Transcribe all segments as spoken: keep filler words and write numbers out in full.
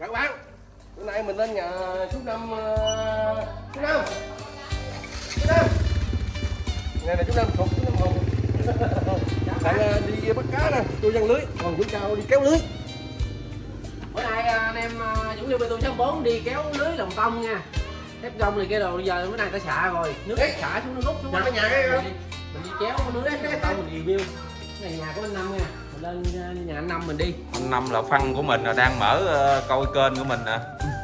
các bạn, bữa nay mình lên nhà chú Năm. uh, chú Năm chú Năm này là chú Năm thuộc chú Năm Hùng. Đang uh, đi bắt cá nè, tôi giăng lưới, còn chú Cao đi kéo lưới. Bữa nay anh em uh, Dũng Liêu Bê Tông sáu bốn đi kéo lưới lồng tông nha. Thép gông này cái đồ bây giờ bữa nay ta xạ rồi, nước xả xuống nó rút xuống. Nhà cái nhà mình, mình đi kéo lưới lồng tông mình review. Cái này nhà của anh Năm nha. Lên nhà anh Năm mình đi. Anh Năm là fan của mình, là đang mở uh, coi kênh của mình nè.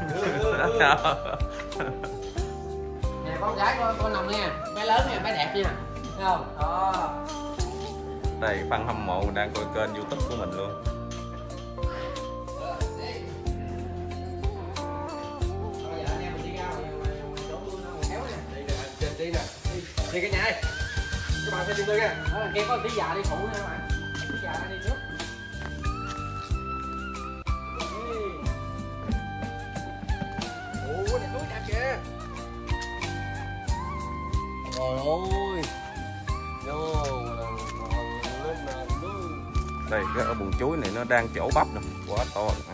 Nè con gái của con Năm nha, bé lớn nha, bé đẹp nha, thấy không? Đó. Đây fan hâm mộ đang coi kênh YouTube của mình luôn. Bây giờ anh em mình đi ra chỗ kéo nè. Đi nè, trên đi nè, đi, đi cái nhà đây. Các bạn phải đi tôi nha. Đó là kia có tí già đi phụ nha các bạn. Tí già đi trước. Ủa, này núi đẹp kìa. Trời ơi. Vô lên núi. Đây cái ở buồng chuối này nó đang chỗ bắp nè, quá to nè.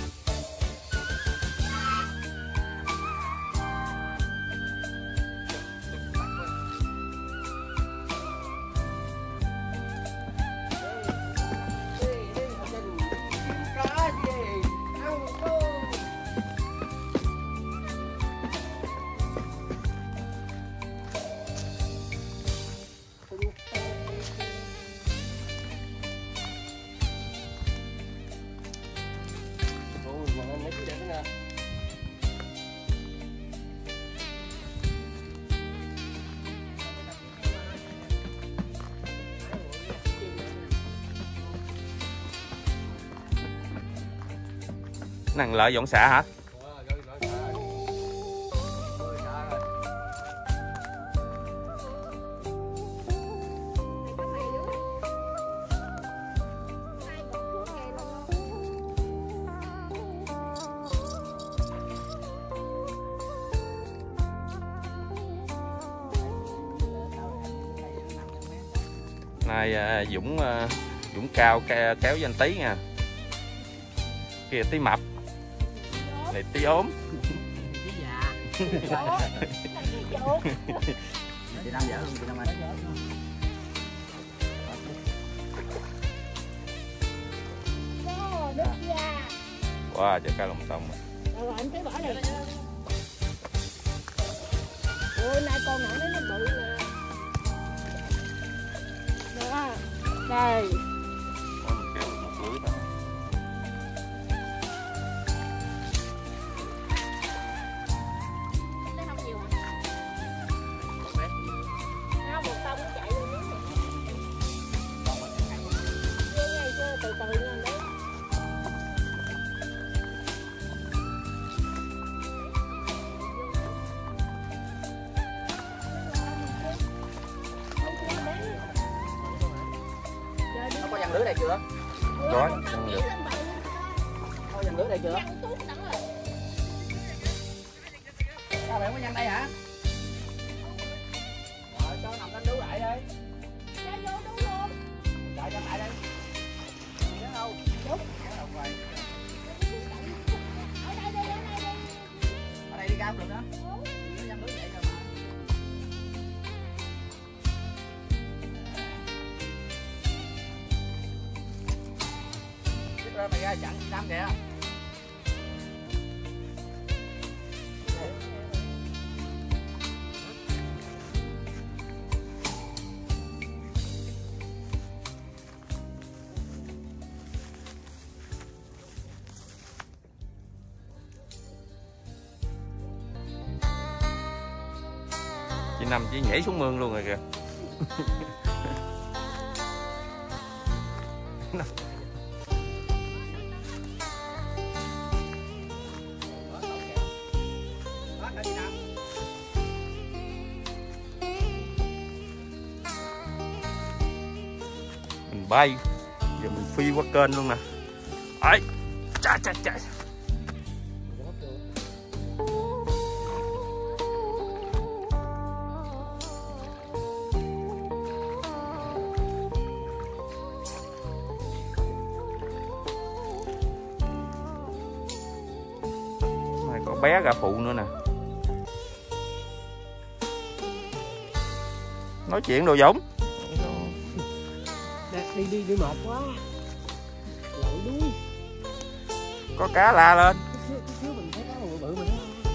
Năng lợi dọn xạ hả? Nay uh, Dũng uh, Dũng Cao kéo với anh Tí nha. Kìa Tí mập, này Tí ốm. Tí già. Chị Năm dở luôn, chị Năm anh. Wow, trời cá lồng tông. Rồi anh thấy bỏ này. Ôi nay con nhỏ nó bự nè. Đó. Đây. Kéo một lưới thôi. Từ từ nha đấy. Nó có dàn lưới đây chưa? Có. Có dàn lưới đây chưa? Sao bạn có dàn đây hả? Rồi cho nằm lên đu lại đi. Cho vô đu luôn. Chạy cho lại đây. Đâu? Đúng. Ở đây đi, ở đây đi. Ở đây đi cao được đó. Nó dàn lưới vậy rồi mà. Cái mày ra chặn Năm kìa. Chị Năm chỉ nhảy xuống mương luôn rồi kìa. Mình bay, giờ mình phi qua kênh luôn nè. Ấy, chà chà chà. bé gà phụ nữa nè. Nói chuyện đồ Dũng. Đi đi đi mệt quá. Lội đuôi. Có cá la lên. Mình thấy cá bự bự mà.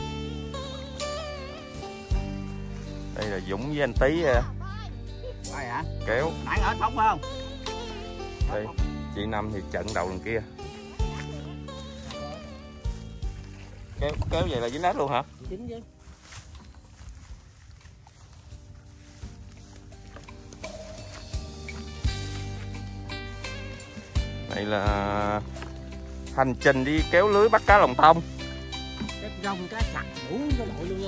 Đây là Dũng với anh Tí Ai hả? kéo. Nãy ở sống phải không? Đây, chị Năm thì trận đầu đằng kia. Kéo kéo vậy là dính ếch luôn hả? Dính chứ. Đây là hành trình đi kéo lưới bắt cá lồng tông. Cái rong cá sặc đủ nó lội luôn nha.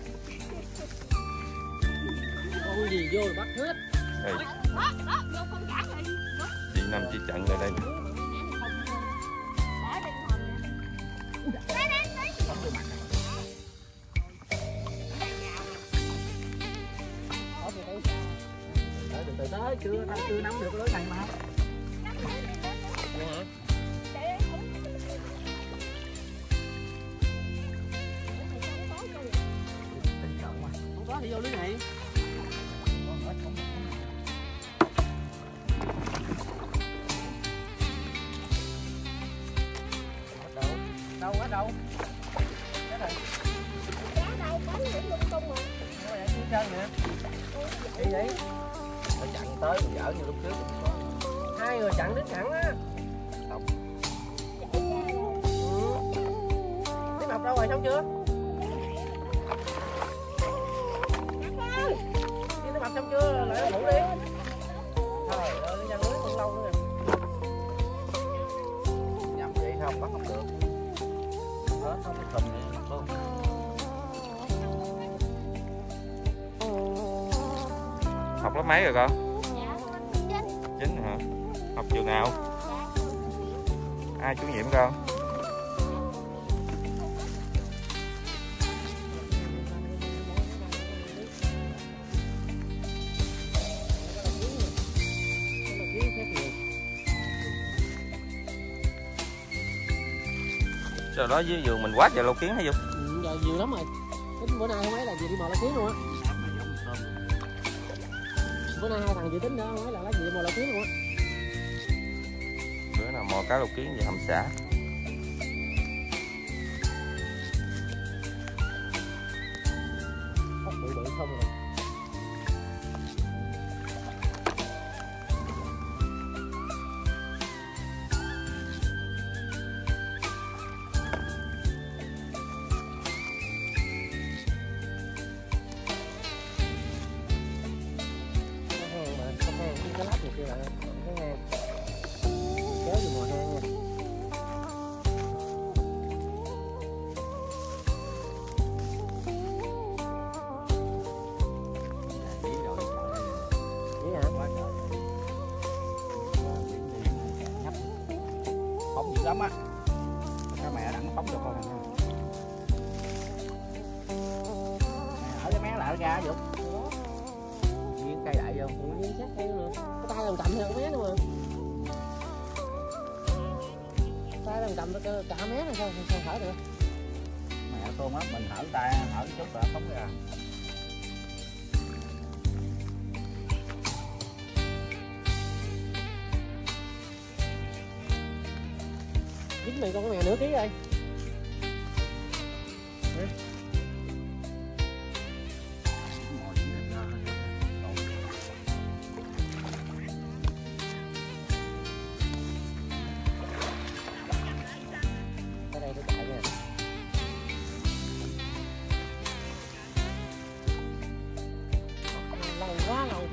Con gì vô là bắt hết. Đây. Chị Năm chỉ trận lại đây. Từ từ tới chưa chưa nắm được lưới này mà. Không có thì vô lưới này. Đâu? Đâu ở đâu? Cái này. Cá đâu có những lung tung mà. Nó vậy dưới chân nè. Đi vậy. Nó chặn tới mình dở như lúc trước. Hai người chặn đứng thẳng á. Không. Ừ. Tiếp học đâu rồi xong chưa? Đi tiếp học xong chưa? Lại ngủ đi. Trời ơi, cái lưới còn lâu nữa nè. Nhầm vậy không bắt không được. Hết không cái thùng này luôn. Học lớp mấy rồi con? Dạ, Chín hả? Học trường nào? Ai chủ nhiệm con? Trời đó dưới vườn mình quá trời lâu kiến hay không? Ừ, giờ nhiều lắm rồi. Tính bữa nay không ấy là gì đi mò lá kiến luôn á. Bữa nay hai thằng dự tính đó không ấy là lá gì đi mò lá kiến luôn á. Bữa nào mò cá lục kiến về hầm xả. Ốc bự bự không rồi. Cái lát này kia lại cái hang kéo vô mùa hang nha. Vậy hả? Phóng dữ lắm á. Các mẹ đặng phóng cho con nè. Ở cái mé lại ra Dũng. Viên cây đại vô, cũng viên sát cây nữa. Cái tay làm cầm theo cái mé nữa mà. Tay làm cầm cái cả mé này sao sao thở được. Mẹ con á, mình thở tay, thở chút là phóng ra. Dính mày con cái mè nửa ký rồi. Ở đây tôi chạy nè. Lâu quá lâu.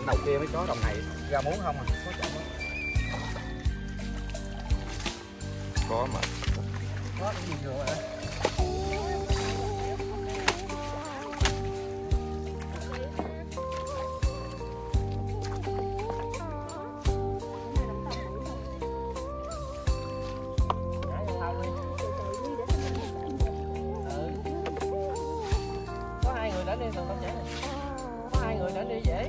đầu kia mới có, đồng này ra muốn không à, có chậm không? Có mà. Có cái gì rồi hả? Có hai người đánh đi thường không dễ này. Có hai người đánh đi dễ.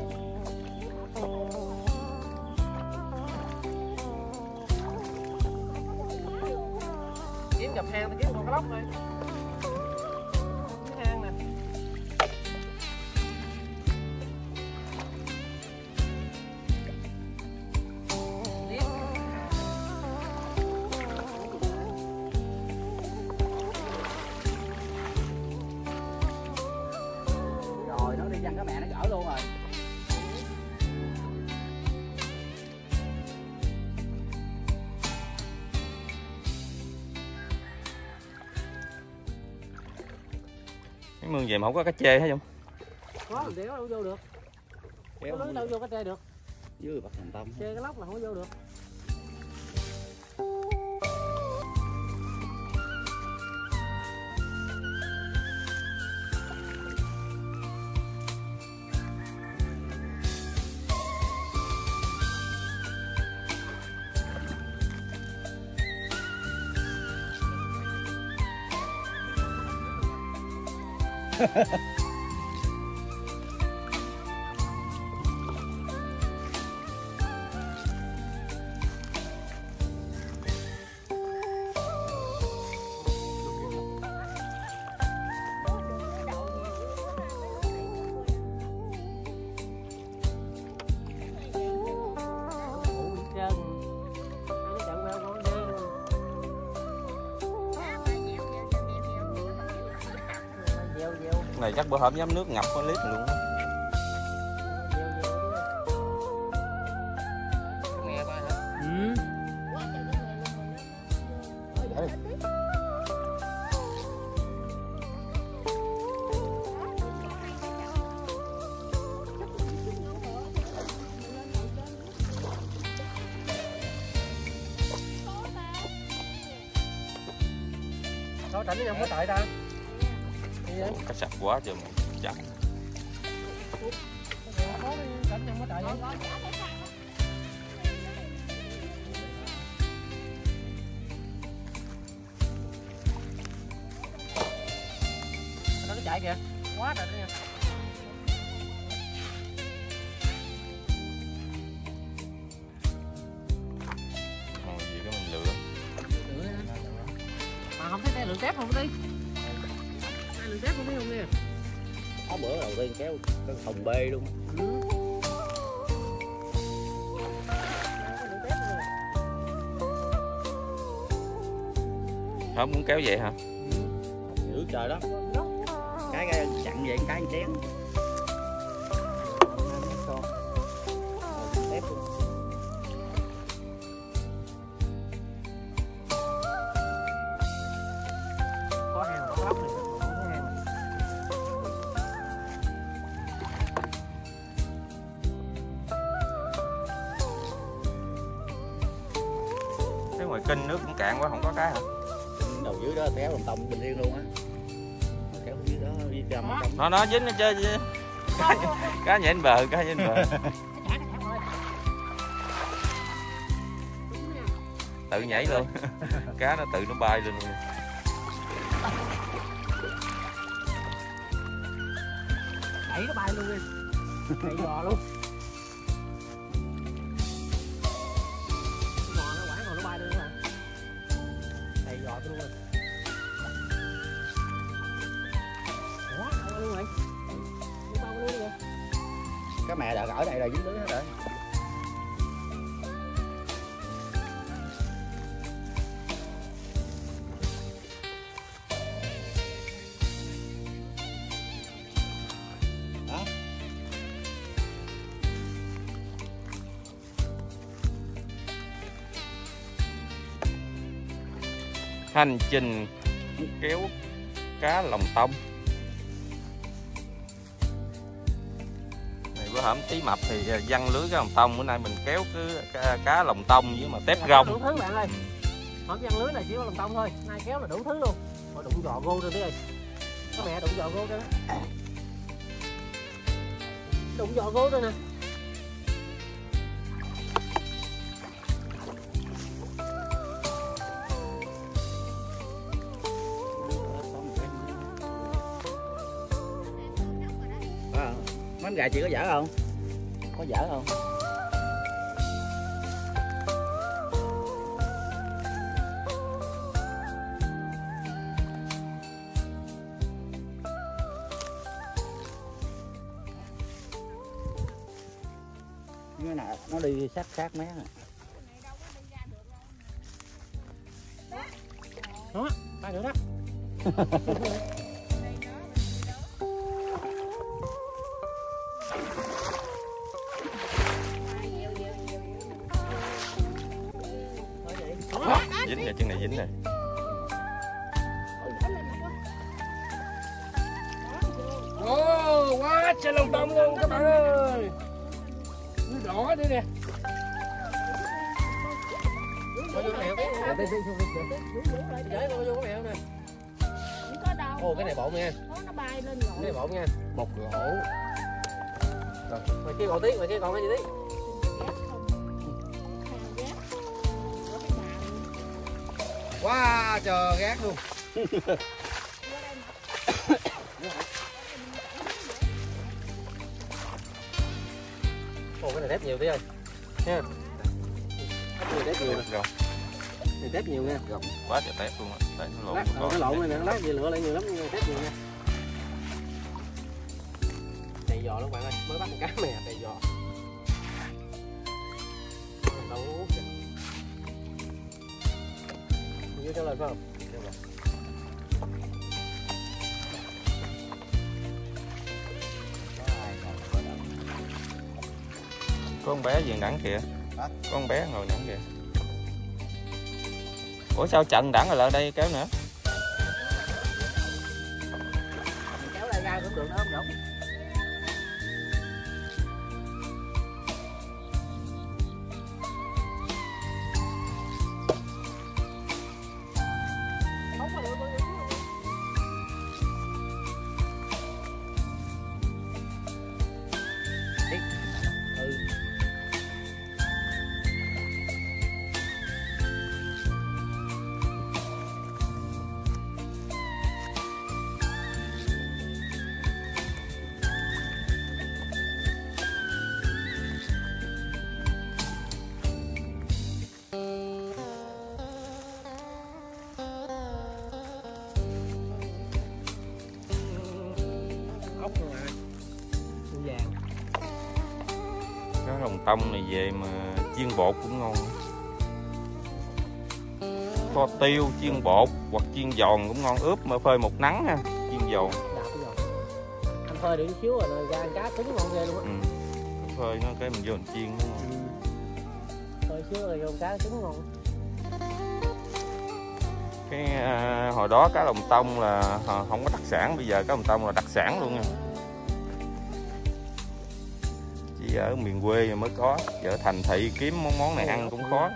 Kiếm gặp hang thì kiếm con cá lóc thôi. Cái hang nè. Rồi nó đi văng cái mẹ nó gỡ luôn rồi. Cái mương về mà không có cá chê hết không? Có mình đéo đâu vô được. Có lưới đâu vô cá chê được. Dưới bạc thành tâm. Chê cái lóc là không có vô được. Này chắc bữa hổm nhắm nước ngập có lít luôn. Nghe ba hả? Ừ. Sao tránh nó không có tại ta? Cá sạch quá chưa mà chặt. Tránh không có tại vậy? Nó cứ chạy kìa, quá trời đó nha. Ngồi gì cái mình lựa. Mà không thấy tay lượng tép không đi. Tay lượng tép không thấy không nè. Có bữa đầu tiên kéo cái thùng bê luôn. Ừ. Không muốn kéo vậy hả? Dữ trời đó. Cái cái chặn vậy cái chén. Tép luôn. Có hang có lóc này, có hang này. Cái ngoài kênh nước cũng cạn quá không có cá hả? Đầu dưới đó kéo làm tông bình yên luôn á. Kéo dưới đó đi ra mà trong. Nó nó dính nó chơi gì? Cá, cá nhảy lên bờ, cá nhảy lên bờ. Tự nhảy luôn. Cá nó tự nó bay lên luôn. Đẩy nó bay luôn đi. Đẩy giò luôn. Giò nó quảng rồi nó bay luôn hả? Đẩy giò tôi luôn rồi. Ủa, bao luôn rồi. Đi bao luôn rồi. Cái mẹ đã ở đây là dính lưới hết rồi. Hành trình kéo cá lồng tông này bữa hổm tí mập thì văng lưới cái lồng tông, bữa nay mình kéo cứ cá, cá lồng tông với mà tép gông. Đủ thứ bạn ơi. Hổm văng lưới này chỉ có lồng tông thôi, nay kéo là đủ thứ luôn. Rồi đụng giò gô rồi tí ơi. Có mẹ đụng giò gô cho nó. Đụng giò gô rồi nè. À, mấy gà chị có dở không? Có dở không? Cái này nó đi sát sát mé này. Đó, ba nữa đó. Dính nè, chân này dính nè. Ồ, oh, quá trời lồng tông luôn các bạn ơi. Nó đỏ đây nè. Ồ, cái này bộn nha. Nó bay lên rồi. Cái này bộn nha. Một lỗ. Rồi, ngoài kia còn tí, ngoài kia còn cái gì tí. Quá trời gác luôn. Ồ, cái này đép nhiều tí ơi. Nha. Cái này đép nhiều nè. Rồi. Này đép nhiều nha. Quá trời tép luôn á. Đấy, nó lộn. Lát, nó lộn này nè, nó lát gì lựa lại nhiều lắm nhưng mà đép nhiều nha. Đầy giò lắm bạn ơi, mới bắt con cá mè đầy giò. Đâu út kìa. Như trả lời phải không? Có con bé gì đẳng kìa. Hả? Có con bé ngồi đẳng kìa. Ủa sao trận đẳng rồi lại đây kéo nữa? Kéo lại ra cũng được đó không Dũng? Ốc luôn à. Su vàng. Cái lồng tông này về mà chiên bột cũng ngon. Kho tiêu chiên bột hoặc chiên giòn cũng ngon, ướp mà phơi một nắng ha, chiên giòn. Đạp cái giò. Anh phơi được xíu rồi rồi ra cá cứng ngon ghê luôn á. Ừ. Phơi nó cái mình vô mình chiên nó ngon. Phơi xíu rồi vô cá cứng ngon. Cái à, hồi đó cá lồng tông là à, không có đặc sản, bây giờ cá lồng tông là đặc sản luôn nha. Chỉ ở miền quê mới có, ở thành thị kiếm món món này ăn cũng khó.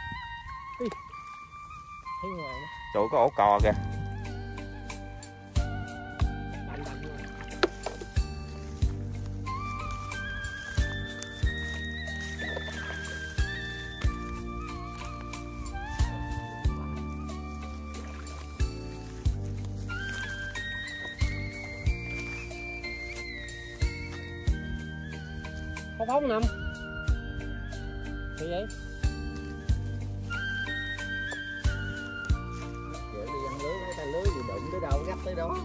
Thấy ngoài đó. Trời có ổ cò kìa. Bành bành luôn. Có phóng nằm. Gì vậy? Vậy đi ăn lưới, cái tay lưới thì đụng tới đâu gấp tới đó.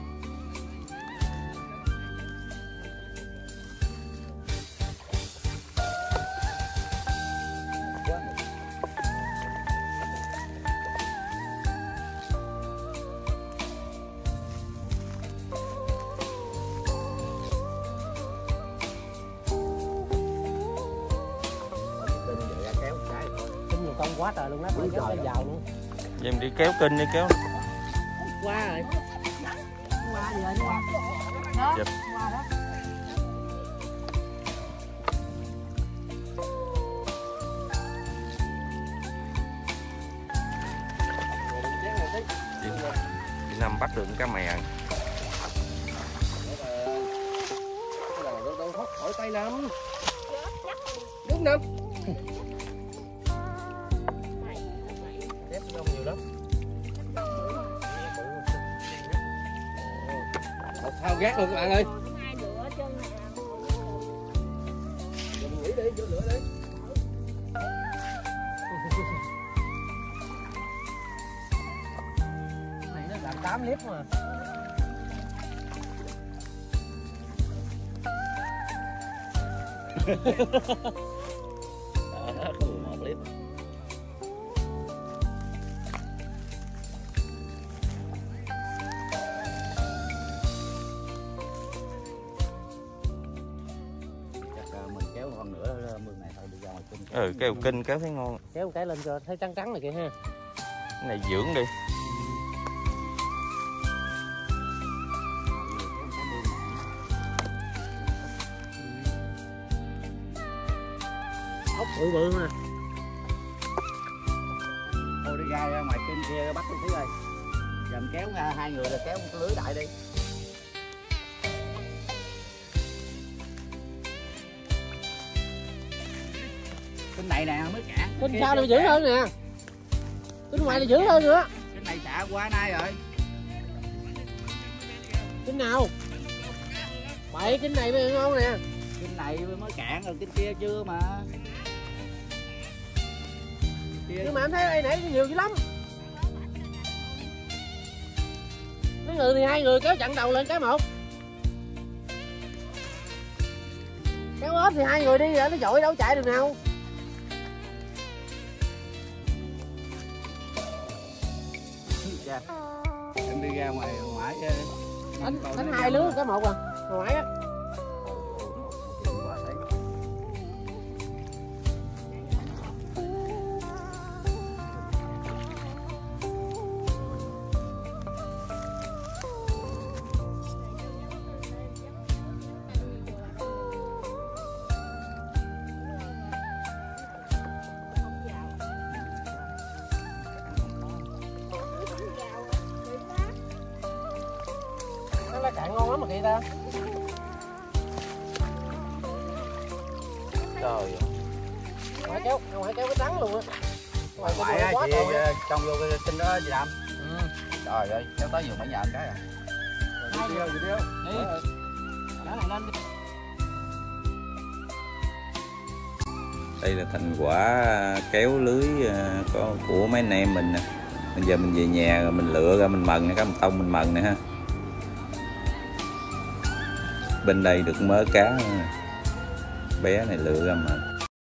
Con quá trời luôn đó, phải kéo tay vào luôn. Vậy em đi kéo kinh đi kéo. Qua rồi. Qua gì rồi? Đó. Dạ. Qua đó. Nam bắt được cá mè. Đâu đâu thoát khỏi tay Nam. Đúng Nam. Đép nhông nhiều lắm. Thao gác luôn các bạn ơi. Hai đứa chân nè. Giờ mình nghỉ đi, vô lửa đi. Này nó làm tám clip mà. Đó, có một clip. Mình kéo con nữa mương này thôi đi ra ngoài kinh. Ừ, kéo kinh kéo thấy ngon. Kéo một cái lên cho thấy trắng trắng này kìa ha. Cái này dưỡng đi. Ốc bự bự nè. Thôi đi ra, ra ngoài kinh kia bắt cái thứ ơi. Giờ mình kéo ra hai người là kéo một cái lưới đại đi. Cái này nè mới cạn. Kinh sao nó dữ hơn nè. Kinh ngoài là dữ hơn nữa. Cái này xả qua nay rồi. Kinh nào? Vậy kinh này mới ngon nè. Kinh này mới cạn rồi, kinh kia chưa mà. Kia... Nhưng mà em thấy đây nãy nhiều dữ lắm. Mấy người thì hai người kéo chặn đầu lên cái một. Kéo ốp thì hai người đi rồi nó dội đâu chạy được nào. Dạ. Em đi ra ngoài ngoại chứ. Đánh, đánh hai lứa cái một à. Ngoài á. Nó lá cạn ngon lắm mà kìa ta. Trời. Ngoài kéo, ngoài kéo cái trắng luôn á. Ngoài ngoại á chị trông vô cái kinh đó chị Đâm. Ừ. Trời ơi, kéo tới vừa mới nhận cái à. Hai Đi đâu, đi đâu. đi. Đá này lên đi. Đây là thành quả kéo lưới của, của mấy anh em mình nè. Bây giờ mình về nhà rồi mình lựa ra mình mần cái mình tông mình mần nè ha. Bên đây được mớ cá bé này lựa ra mà